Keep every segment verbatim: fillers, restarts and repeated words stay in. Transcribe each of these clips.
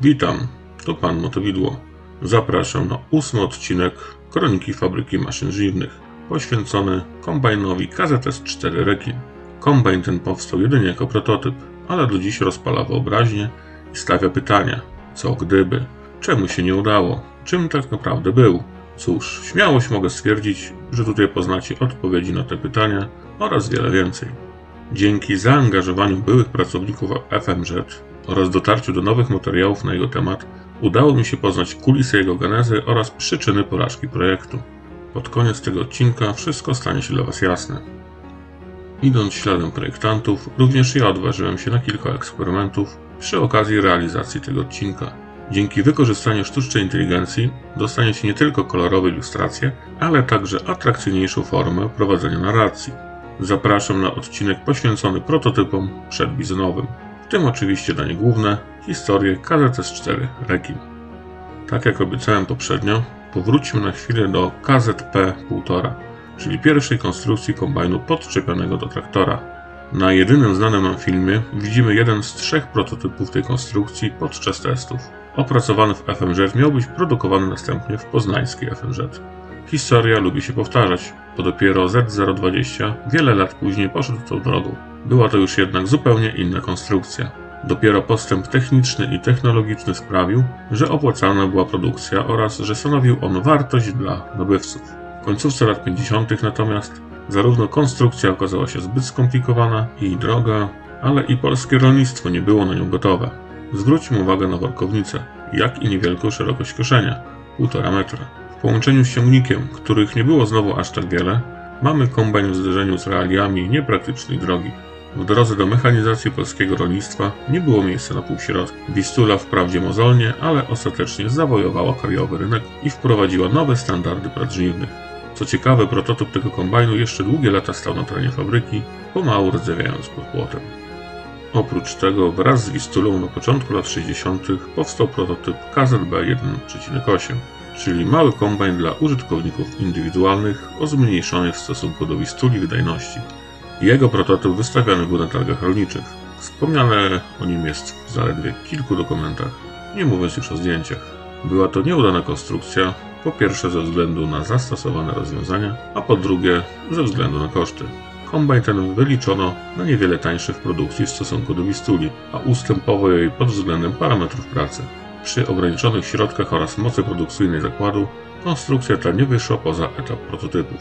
Witam, to Pan Motowidło. Zapraszam na ósmy odcinek Kroniki Fabryki Maszyn Żniwnych, poświęcony kombajnowi K Z S cztery Rekin. Kombajn ten powstał jedynie jako prototyp, ale do dziś rozpala wyobraźnię i stawia pytania: co gdyby? Czemu się nie udało? Czym tak naprawdę był? Cóż, śmiałość mogę stwierdzić, że tutaj poznacie odpowiedzi na te pytania oraz wiele więcej. Dzięki zaangażowaniu byłych pracowników F M Z oraz dotarciu do nowych materiałów na jego temat, udało mi się poznać kulisy jego genezy oraz przyczyny porażki projektu. Pod koniec tego odcinka wszystko stanie się dla Was jasne. Idąc śladem projektantów, również ja odważyłem się na kilka eksperymentów przy okazji realizacji tego odcinka. Dzięki wykorzystaniu sztucznej inteligencji dostaniecie nie tylko kolorowe ilustracje, ale także atrakcyjniejszą formę prowadzenia narracji. Zapraszam na odcinek poświęcony prototypom przedbizonowym, w tym oczywiście danie główne, historię K Z S cztery Rekin. Tak jak obiecałem poprzednio, powróćmy na chwilę do K Z P półtora, czyli pierwszej konstrukcji kombajnu podczepionego do traktora. Na jedynym znanym nam filmie widzimy jeden z trzech prototypów tej konstrukcji podczas testów. Opracowany w F M Z miał być produkowany następnie w poznańskiej F M Z. Historia lubi się powtarzać, bo dopiero Z zero dwadzieścia wiele lat później poszedł tą drogą. Była to już jednak zupełnie inna konstrukcja. Dopiero postęp techniczny i technologiczny sprawił, że opłacalna była produkcja oraz że stanowił on wartość dla nabywców. W końcówce lat pięćdziesiątych natomiast zarówno konstrukcja okazała się zbyt skomplikowana i droga, ale i polskie rolnictwo nie było na nią gotowe. Zwróćmy uwagę na workownicę, jak i niewielką szerokość koszenia, półtora metra. W połączeniu z ciągnikiem, których nie było znowu aż tak wiele, mamy kombajn w zderzeniu z realiami niepraktycznej drogi. W drodze do mechanizacji polskiego rolnictwa nie było miejsca na półśrodki. Wistula wprawdzie mozolnie, ale ostatecznie zawojowała krajowy rynek i wprowadziła nowe standardy prac żniwnych. Co ciekawe, prototyp tego kombajnu jeszcze długie lata stał na terenie fabryki, pomału rdzewiając pod płotem. Oprócz tego wraz z Wistulą na początku lat sześćdziesiątych powstał prototyp K Z B jeden przecinek osiem, czyli mały kombajn dla użytkowników indywidualnych o zmniejszonej w stosunku do Wistuli wydajności. Jego prototyp wystawiany był na targach rolniczych. Wspomniane o nim jest w zaledwie kilku dokumentach, nie mówiąc już o zdjęciach. Była to nieudana konstrukcja, po pierwsze ze względu na zastosowane rozwiązania, a po drugie ze względu na koszty. Kombajn ten wyliczono na niewiele tańszy w produkcji w stosunku do Wistuli, a ustępowo jej pod względem parametrów pracy. Przy ograniczonych środkach oraz mocy produkcyjnej zakładu konstrukcja ta nie wyszła poza etap prototypów.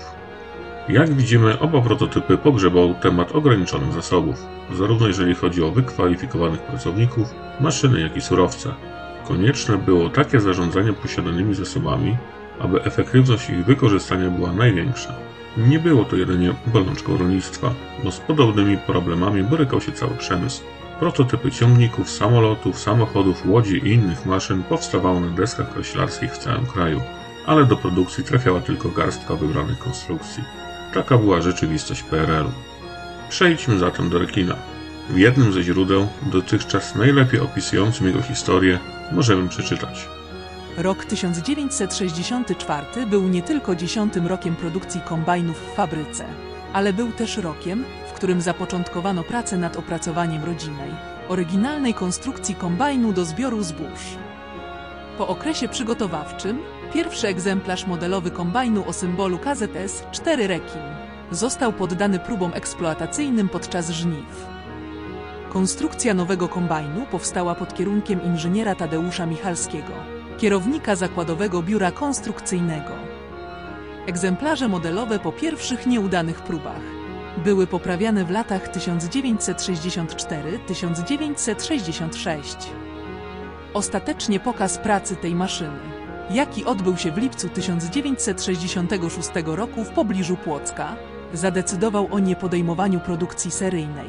Jak widzimy, oba prototypy pogrzebał temat ograniczonych zasobów, zarówno jeżeli chodzi o wykwalifikowanych pracowników, maszyny, jak i surowce. Konieczne było takie zarządzanie posiadanymi zasobami, aby efektywność ich wykorzystania była największa. Nie było to jedynie bolączką rolnictwa, bo z podobnymi problemami borykał się cały przemysł. Prototypy ciągników, samolotów, samochodów, łodzi i innych maszyn powstawały na deskach kreślarskich w całym kraju, ale do produkcji trafiała tylko garstka wybranych konstrukcji. Taka była rzeczywistość P R L u. Przejdźmy zatem do Rekina. W jednym ze źródeł, dotychczas najlepiej opisującym jego historię, możemy przeczytać: Rok tysiąc dziewięćset sześćdziesiąty czwarty był nie tylko dziesiątym rokiem produkcji kombajnów w fabryce, ale był też rokiem, w którym zapoczątkowano pracę nad opracowaniem rodzimej, oryginalnej konstrukcji kombajnu do zbioru zbóż. Po okresie przygotowawczym pierwszy egzemplarz modelowy kombajnu o symbolu K Z S cztery Rekin został poddany próbom eksploatacyjnym podczas żniw. Konstrukcja nowego kombajnu powstała pod kierunkiem inżyniera Tadeusza Michalskiego, kierownika zakładowego biura konstrukcyjnego. Egzemplarze modelowe po pierwszych nieudanych próbach były poprawiane w latach tysiąc dziewięćset sześćdziesiąt cztery do tysiąc dziewięćset sześćdziesiąt sześć. Ostatecznie pokaz pracy tej maszyny, jaki odbył się w lipcu tysiąc dziewięćset sześćdziesiątego szóstego roku w pobliżu Płocka, zadecydował o niepodejmowaniu produkcji seryjnej.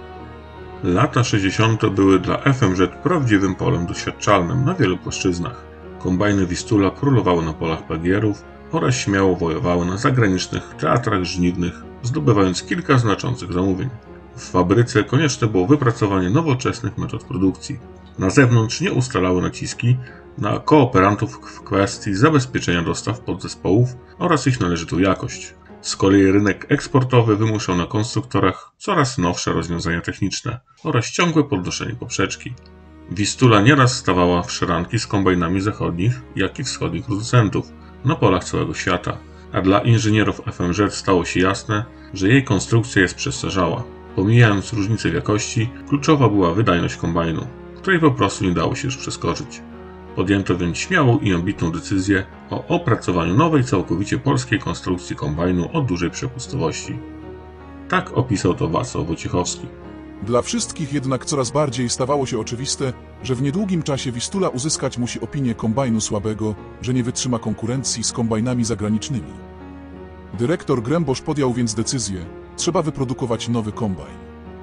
Lata sześćdziesiąte były dla F M Z prawdziwym polem doświadczalnym na wielu płaszczyznach. Kombajny Wistula królowały na polach P G R-ów oraz śmiało wojowały na zagranicznych teatrach żniwnych, zdobywając kilka znaczących zamówień. W fabryce konieczne było wypracowanie nowoczesnych metod produkcji. Na zewnątrz nie ustalały naciski na kooperantów w kwestii zabezpieczenia dostaw podzespołów oraz ich należytą jakość. Z kolei rynek eksportowy wymuszał na konstruktorach coraz nowsze rozwiązania techniczne oraz ciągłe podnoszenie poprzeczki. Wistula nieraz stawała w szranki z kombajnami zachodnich, jak i wschodnich producentów na polach całego świata, a dla inżynierów F M Z stało się jasne, że jej konstrukcja jest przestarzała. Pomijając różnice w jakości, kluczowa była wydajność kombajnu, której po prostu nie dało się już przeskoczyć. Podjęto więc śmiałą i ambitną decyzję o opracowaniu nowej, całkowicie polskiej konstrukcji kombajnu o dużej przepustowości. Tak opisał to Wacław Wojciechowski. Dla wszystkich jednak coraz bardziej stawało się oczywiste, że w niedługim czasie Wistula uzyskać musi opinię kombajnu słabego, że nie wytrzyma konkurencji z kombajnami zagranicznymi. Dyrektor Grębosz podjął więc decyzję, trzeba wyprodukować nowy kombajn.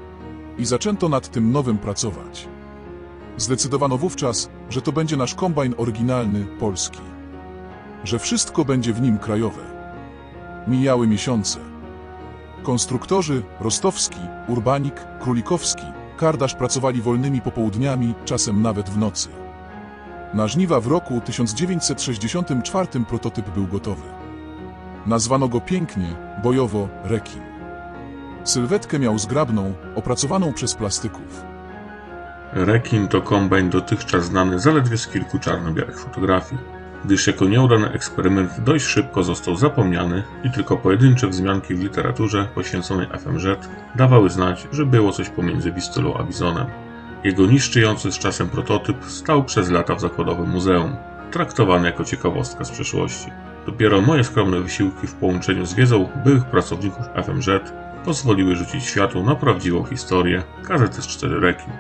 I zaczęto nad tym nowym pracować. Zdecydowano wówczas, że to będzie nasz kombajn oryginalny, polski. Że wszystko będzie w nim krajowe. Mijały miesiące. Konstruktorzy Rostowski, Urbanik, Królikowski, Kardasz pracowali wolnymi popołudniami, czasem nawet w nocy. Na żniwa w roku tysiąc dziewięćset sześćdziesiątym czwartym prototyp był gotowy. Nazwano go pięknie, bojowo, Rekin. Sylwetkę miał zgrabną, opracowaną przez plastyków. Rekin to kombajn dotychczas znany zaledwie z kilku czarno-białych fotografii, gdyż jako nieudany eksperyment dość szybko został zapomniany i tylko pojedyncze wzmianki w literaturze poświęconej F M Z dawały znać, że było coś pomiędzy Wistulą a Bizonem. Jego niszczyjący z czasem prototyp stał przez lata w zakładowym muzeum, traktowany jako ciekawostka z przeszłości. Dopiero moje skromne wysiłki w połączeniu z wiedzą byłych pracowników F M Z pozwoliły rzucić światło na prawdziwą historię K Z S cztery Rekin.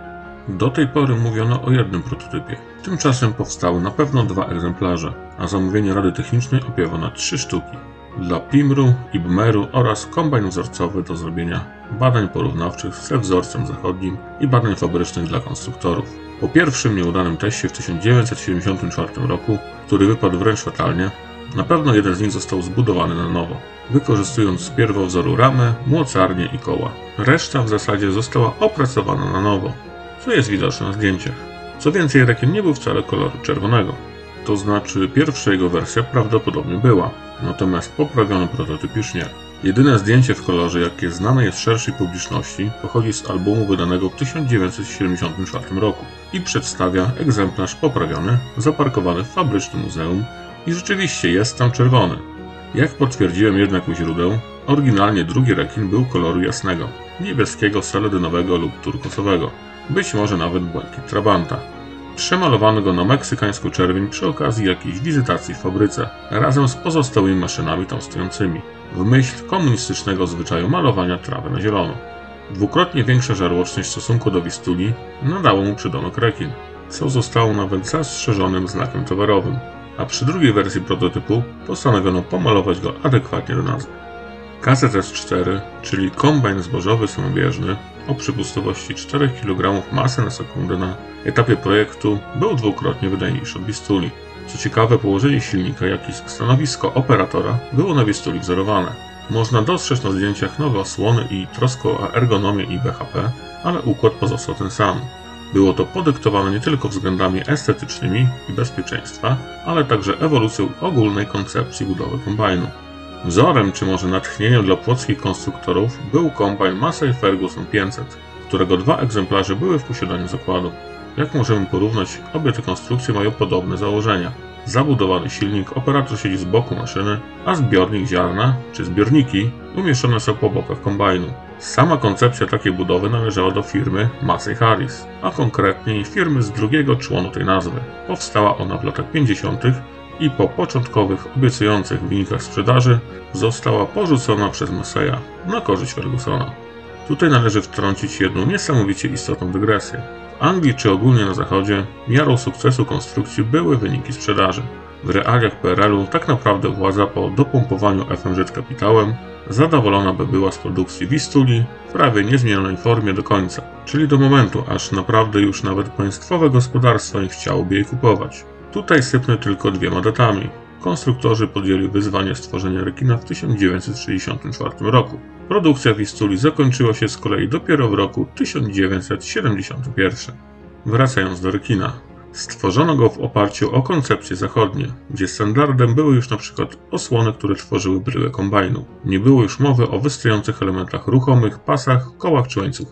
Do tej pory mówiono o jednym prototypie. Tymczasem powstały na pewno dwa egzemplarze, a zamówienie Rady Technicznej objęło na trzy sztuki. Dla P I M R-u i B M E R-u oraz kombajn wzorcowy do zrobienia badań porównawczych ze wzorcem zachodnim i badań fabrycznych dla konstruktorów. Po pierwszym nieudanym teście w tysiąc dziewięćset siedemdziesiątym czwartym roku, który wypadł wręcz fatalnie, na pewno jeden z nich został zbudowany na nowo, wykorzystując z pierwowzoru ramę, młocarnię i koła. Reszta w zasadzie została opracowana na nowo, co jest widoczne na zdjęciach. Co więcej, Rekin nie był wcale koloru czerwonego. To znaczy, pierwsza jego wersja prawdopodobnie była, natomiast poprawiony prototyp już nie. Jedyne zdjęcie w kolorze, jakie znane jest szerszej publiczności, pochodzi z albumu wydanego w tysiąc dziewięćset siedemdziesiątym czwartym roku i przedstawia egzemplarz poprawiony, zaparkowany w fabrycznym muzeum i rzeczywiście jest tam czerwony. Jak potwierdziłem jednak u źródeł, oryginalnie drugi Rekin był koloru jasnego, niebieskiego, seledynowego lub turkosowego. Być może nawet błękit Trabanta. Przemalowano go na meksykańską czerwień przy okazji jakiejś wizytacji w fabryce, razem z pozostałymi maszynami tam stojącymi, w myśl komunistycznego zwyczaju malowania trawy na zielono. Dwukrotnie większa żarłoczność w stosunku do Wistuli nadało mu przydomek Rekin, co zostało nawet zastrzeżonym znakiem towarowym, a przy drugiej wersji prototypu postanowiono pomalować go adekwatnie do nazwy. K Z S cztery, czyli kombajn zbożowy samobieżny o przepustowości cztery kilogramy masy na sekundę na etapie projektu, był dwukrotnie wydajniejszy od Wistuli. Co ciekawe, położenie silnika, jak i stanowisko operatora było na Wistuli wzorowane. Można dostrzec na zdjęciach nowe osłony i troskę o ergonomię i B H P, ale układ pozostał ten sam. Było to podyktowane nie tylko względami estetycznymi i bezpieczeństwa, ale także ewolucją ogólnej koncepcji budowy kombajnu. Wzorem, czy może natchnieniem dla płockich konstruktorów był kombajn Massey Ferguson pięćset, którego dwa egzemplarze były w posiadaniu zakładu. Jak możemy porównać, obie te konstrukcje mają podobne założenia. Zabudowany silnik, operator siedzi z boku maszyny, a zbiornik ziarna, czy zbiorniki, umieszczone są po bokach kombajnu. Sama koncepcja takiej budowy należała do firmy Massey Harris, a konkretniej firmy z drugiego członu tej nazwy. Powstała ona w latach pięćdziesiątych i po początkowych, obiecujących wynikach sprzedaży została porzucona przez Masseya na korzyść Fergusona. Tutaj należy wtrącić jedną niesamowicie istotną dygresję. W Anglii czy ogólnie na Zachodzie miarą sukcesu konstrukcji były wyniki sprzedaży. W realiach P R L u tak naprawdę władza po dopompowaniu F M Z kapitałem zadowolona by była z produkcji Wistuli w prawie niezmienionej formie do końca, czyli do momentu, aż naprawdę już nawet państwowe gospodarstwa nie chciałoby jej kupować. Tutaj sypnę tylko dwiema datami. Konstruktorzy podjęli wyzwanie stworzenia Rekina w tysiąc dziewięćset sześćdziesiątym czwartym roku. Produkcja Wistuli zakończyła się z kolei dopiero w roku tysiąc dziewięćset siedemdziesiątym pierwszym. Wracając do Rekina. Stworzono go w oparciu o koncepcje zachodnie, gdzie standardem były już np. osłony, które tworzyły bryłę kombajnu. Nie było już mowy o wystających elementach ruchomych, pasach, kołach czy łańcuchach.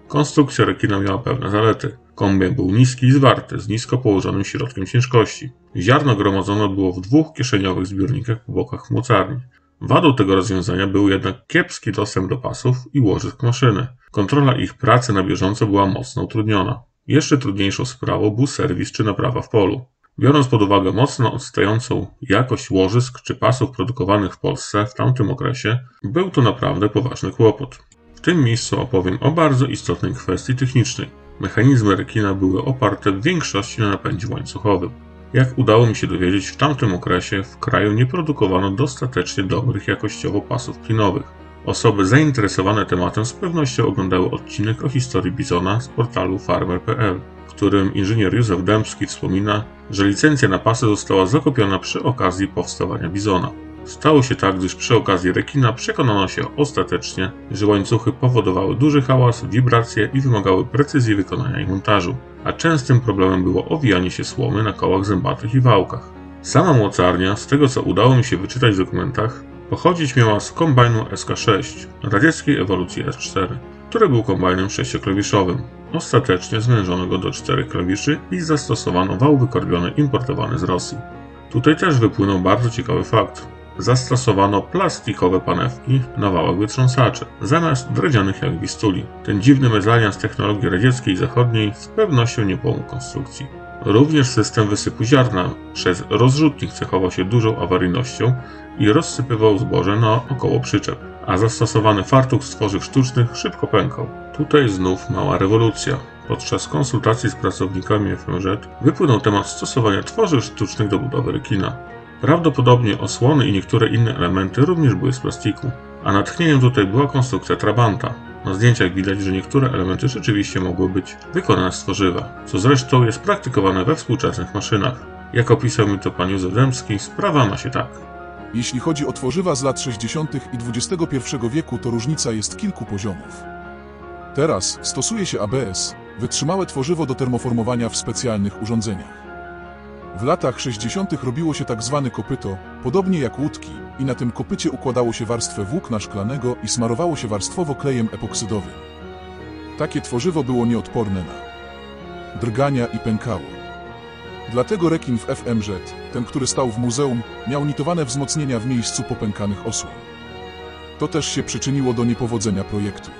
Konstrukcja rekina miała pewne zalety. Kombajn był niski i zwarty, z nisko położonym środkiem ciężkości. Ziarno gromadzone było w dwóch kieszeniowych zbiornikach po bokach mocarni. Wadą tego rozwiązania był jednak kiepski dostęp do pasów i łożysk maszyny. Kontrola ich pracy na bieżąco była mocno utrudniona. Jeszcze trudniejszą sprawą był serwis czy naprawa w polu. Biorąc pod uwagę mocno odstającą jakość łożysk czy pasów produkowanych w Polsce w tamtym okresie, był to naprawdę poważny kłopot. W tym miejscu opowiem o bardzo istotnej kwestii technicznej. Mechanizmy rekina były oparte w większości na napędzie łańcuchowym. Jak udało mi się dowiedzieć, w tamtym okresie w kraju nie produkowano dostatecznie dobrych jakościowo pasów klinowych. Osoby zainteresowane tematem z pewnością oglądały odcinek o historii bizona z portalu farmer kropka p l, w którym inżynier Józef Dębski wspomina, że licencja na pasy została zakupiona przy okazji powstawania bizona. Stało się tak, gdyż przy okazji rekina przekonano się ostatecznie, że łańcuchy powodowały duży hałas, wibracje i wymagały precyzji wykonania i montażu, a częstym problemem było owijanie się słomy na kołach zębatych i wałkach. Sama mocarnia, z tego co udało mi się wyczytać w dokumentach, pochodzić miała z kombajnu S K sześć, radzieckiej ewolucji S cztery, który był kombajnem sześcioklawiszowym. Ostatecznie zwężono go do czterech klawiszy i zastosowano wał wykorbiony importowany z Rosji. Tutaj też wypłynął bardzo ciekawy fakt. Zastosowano plastikowe panewki na wałach wytrząsaczy, zamiast drewnianych jak bistuli. Ten dziwny mezalians technologii radzieckiej i zachodniej z pewnością nie pomógł konstrukcji. Również system wysypu ziarna przez rozrzutnik cechował się dużą awaryjnością i rozsypywał zboże na około przyczep, a zastosowany fartuch z tworzyw sztucznych szybko pękał. Tutaj znów mała rewolucja. Podczas konsultacji z pracownikami F M Z wypłynął temat stosowania tworzyw sztucznych do budowy rekina. Prawdopodobnie osłony i niektóre inne elementy również były z plastiku, a natchnieniem tutaj była konstrukcja trabanta. Na zdjęciach widać, że niektóre elementy rzeczywiście mogły być wykonane z tworzywa, co zresztą jest praktykowane we współczesnych maszynach. Jak opisał mi to pan Józef Dębski, sprawa ma się tak. Jeśli chodzi o tworzywa z lat sześćdziesiątych i dwudziestego pierwszego wieku, to różnica jest kilku poziomów. Teraz stosuje się A B S, wytrzymałe tworzywo do termoformowania w specjalnych urządzeniach. W latach sześćdziesiątych robiło się tak zwane kopyto, podobnie jak łódki, i na tym kopycie układało się warstwę włókna szklanego i smarowało się warstwowo klejem epoksydowym. Takie tworzywo było nieodporne na drgania i pękało. Dlatego rekin w F M Z, ten, który stał w muzeum, miał nitowane wzmocnienia w miejscu popękanych osłon. To też się przyczyniło do niepowodzenia projektu.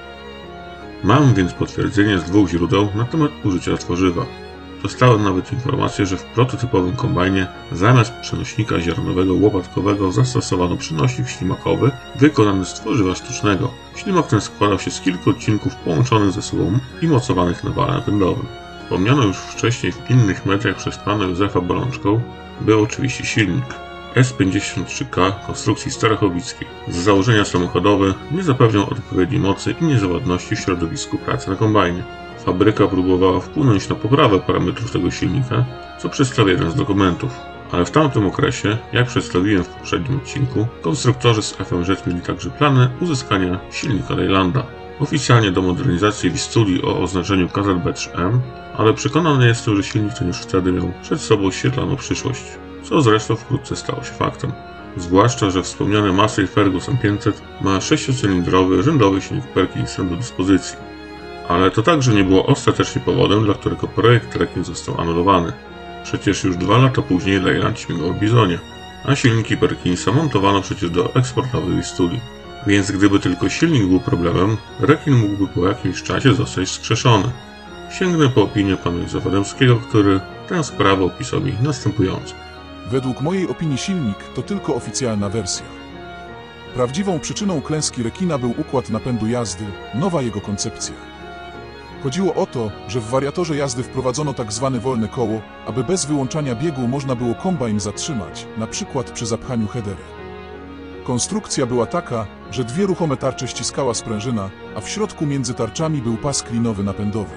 Mam więc potwierdzenie z dwóch źródeł na temat użycia tworzywa. Dostałem nawet informację, że w prototypowym kombajnie zamiast przenośnika ziarnowego łopatkowego zastosowano przenośnik ślimakowy wykonany z tworzywa sztucznego. Ślimak ten składał się z kilku odcinków połączonych ze sobą i mocowanych na wale napędowym. Wspomniano już wcześniej w innych mediach przez pana Józefa Bolączką był oczywiście silnik S pięćdziesiąt trzy K konstrukcji starachowickiej. Z założenia samochodowy nie zapewniał odpowiedniej mocy i niezawodności w środowisku pracy na kombajnie. Fabryka próbowała wpłynąć na poprawę parametrów tego silnika, co przedstawia jeden z dokumentów. Ale w tamtym okresie, jak przedstawiłem w poprzednim odcinku, konstruktorzy z F M Z mieli także plany uzyskania silnika Leylanda. Oficjalnie do modernizacji Wistuli o oznaczeniu K Z B trzy M, ale przekonany jestem, że silnik ten już wtedy miał przed sobą świetlaną przyszłość, co zresztą wkrótce stało się faktem. Zwłaszcza, że wspomniany Massey Ferguson pięćset ma sześciocylindrowy rzędowy silnik Perkinsa do dyspozycji. Ale to także nie było ostatecznie powodem, dla którego projekt rekin został anulowany. Przecież już dwa lata później Leyland śmigał w Bizonie, a silniki Perkinsa montowano przecież do eksportowej Wistuli. Więc gdyby tylko silnik był problemem, rekin mógłby po jakimś czasie zostać skrzeszony. Sięgnę po opinię pana Józefa Dębskiego, który tę sprawę opisał mi następująco. Według mojej opinii silnik to tylko oficjalna wersja. Prawdziwą przyczyną klęski rekina był układ napędu jazdy, nowa jego koncepcja. Chodziło o to, że w wariatorze jazdy wprowadzono tak zwane wolne koło, aby bez wyłączania biegu można było kombajn zatrzymać, na przykład przy zapchaniu headery. Konstrukcja była taka, że dwie ruchome tarcze ściskała sprężyna, a w środku między tarczami był pas klinowy napędowy.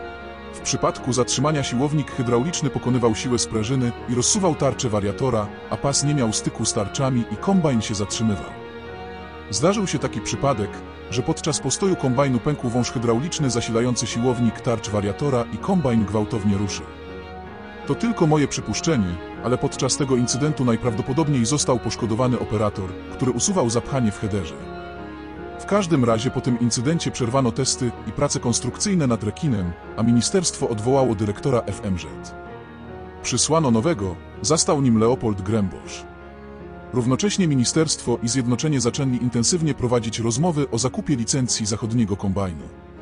W przypadku zatrzymania siłownik hydrauliczny pokonywał siłę sprężyny i rozsuwał tarczę wariatora, a pas nie miał styku z tarczami i kombajn się zatrzymywał. Zdarzył się taki przypadek, że podczas postoju kombajnu pękł wąż hydrauliczny zasilający siłownik tarcz wariatora i kombajn gwałtownie ruszył. To tylko moje przypuszczenie, ale podczas tego incydentu najprawdopodobniej został poszkodowany operator, który usuwał zapchanie w headerze. W każdym razie po tym incydencie przerwano testy i prace konstrukcyjne nad rekinem, a ministerstwo odwołało dyrektora F M Z. Przysłano nowego, zastał nim Leopold Grembosz. Równocześnie ministerstwo i zjednoczenie zaczęli intensywnie prowadzić rozmowy o zakupie licencji zachodniego kombajnu.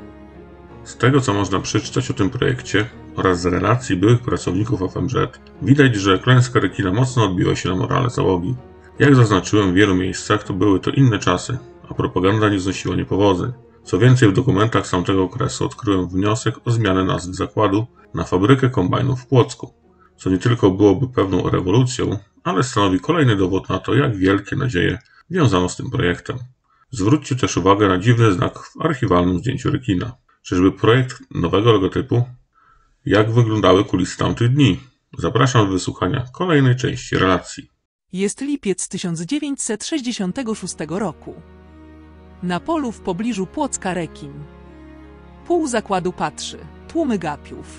Z tego, co można przeczytać o tym projekcie oraz z relacji byłych pracowników F M Z, widać, że klęska rekina mocno odbiła się na morale załogi. Jak zaznaczyłem w wielu miejscach, to były to inne czasy, a propaganda nie znosiła niepowodzeń. Co więcej, w dokumentach z tamtego okresu odkryłem wniosek o zmianę nazwy zakładu na Fabrykę Kombajnów w Płocku, co nie tylko byłoby pewną rewolucją, ale stanowi kolejny dowód na to, jak wielkie nadzieje wiązano z tym projektem. Zwróćcie też uwagę na dziwny znak w archiwalnym zdjęciu rekina. Czyżby projekt nowego logotypu? Jak wyglądały kulisy tamtych dni? Zapraszam do wysłuchania kolejnej części relacji. Jest lipiec tysiąc dziewięćset sześćdziesiątego szóstego roku. Na polu w pobliżu Płocka rekin. Pół zakładu patrzy, tłumy gapiów.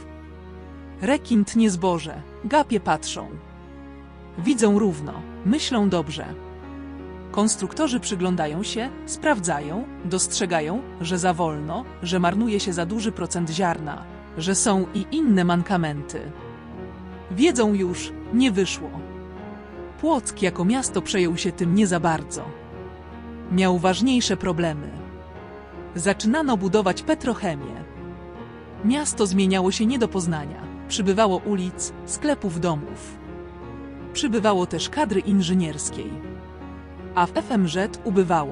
Rekin tnie zboże, gapie patrzą. Widzą równo, myślą dobrze. Konstruktorzy przyglądają się, sprawdzają, dostrzegają, że za wolno, że marnuje się za duży procent ziarna, że są i inne mankamenty. Wiedzą już, nie wyszło. Płock jako miasto przejął się tym nie za bardzo. Miał ważniejsze problemy. Zaczynano budować petrochemię. Miasto zmieniało się nie do poznania. Przybywało ulic, sklepów, domów. Przybywało też kadry inżynierskiej. A w F M Z ubywało.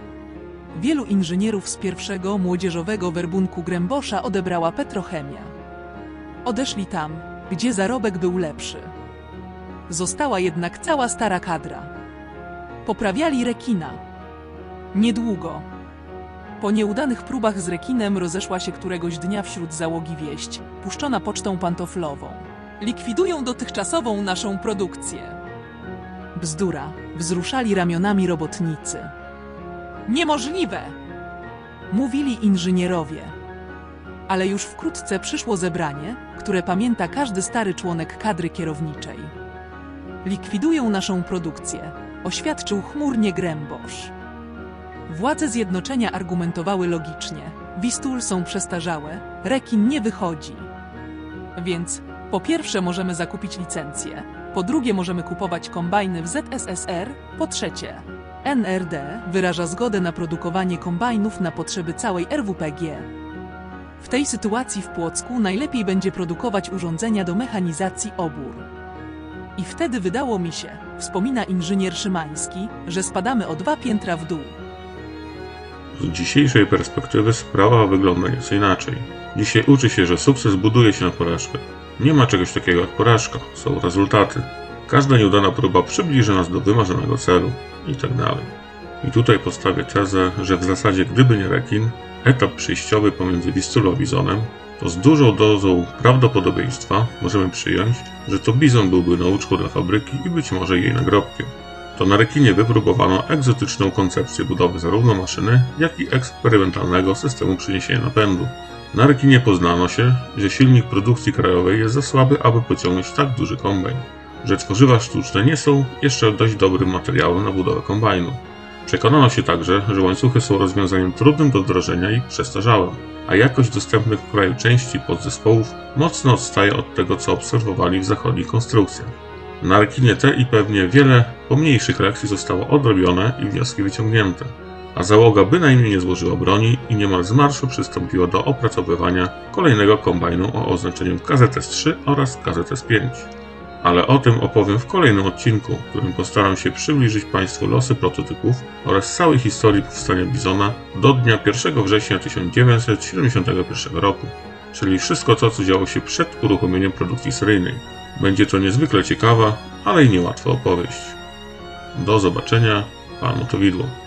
Wielu inżynierów z pierwszego młodzieżowego werbunku Grembosza odebrała petrochemia. Odeszli tam, gdzie zarobek był lepszy. Została jednak cała stara kadra. Poprawiali rekina. Niedługo. Po nieudanych próbach z rekinem rozeszła się któregoś dnia wśród załogi wieść, puszczona pocztą pantoflową. Likwidują dotychczasową naszą produkcję. Bzdura, wzruszali ramionami robotnicy. Niemożliwe! Mówili inżynierowie. Ale już wkrótce przyszło zebranie, które pamięta każdy stary członek kadry kierowniczej. Likwidują naszą produkcję, oświadczył chmurnie Grembosz. Władze zjednoczenia argumentowały logicznie. Wistul są przestarzałe, rekin nie wychodzi. Więc po pierwsze możemy zakupić licencję, po drugie możemy kupować kombajny w Z S S R, po trzecie N R D wyraża zgodę na produkowanie kombajnów na potrzeby całej R W P G. W tej sytuacji w Płocku najlepiej będzie produkować urządzenia do mechanizacji obór. I wtedy wydało mi się, wspomina inżynier Szymański, że spadamy o dwa piętra w dół. Z dzisiejszej perspektywy sprawa wygląda nieco inaczej. Dzisiaj uczy się, że sukces buduje się na porażkę. Nie ma czegoś takiego jak porażka, są rezultaty. Każda nieudana próba przybliży nas do wymarzonego celu i tak dalej. I tutaj postawię tezę, że w zasadzie gdyby nie rekin, etap przejściowy pomiędzy Wistulą a Bizonem, to z dużą dozą prawdopodobieństwa możemy przyjąć, że to Bizon byłby nauczką dla fabryki i być może jej nagrobkiem. To na rekinie wypróbowano egzotyczną koncepcję budowy zarówno maszyny, jak i eksperymentalnego systemu przeniesienia napędu. Na rekinie poznano się, że silnik produkcji krajowej jest za słaby, aby pociągnąć tak duży kombajn, że tworzywa sztuczne nie są jeszcze dość dobrym materiałem na budowę kombajnu. Przekonano się także, że łańcuchy są rozwiązaniem trudnym do wdrożenia i przestarzałym, a jakość dostępnych w kraju części podzespołów mocno odstaje od tego, co obserwowali w zachodnich konstrukcjach. Na rekinie te i pewnie wiele pomniejszych lekcji zostało odrobione i wnioski wyciągnięte, a załoga bynajmniej nie złożyła broni i niemal z marszu przystąpiła do opracowywania kolejnego kombajnu o oznaczeniu K Z S trzy oraz K Z S pięć. Ale o tym opowiem w kolejnym odcinku, w którym postaram się przybliżyć Państwu losy prototypów oraz całej historii powstania Bizona do dnia pierwszego września tysiąc dziewięćset siedemdziesiątego pierwszego roku, czyli wszystko to, co działo się przed uruchomieniem produkcji seryjnej. Będzie to niezwykle ciekawa, ale i niełatwa opowieść. Do zobaczenia, Pan Motowidło.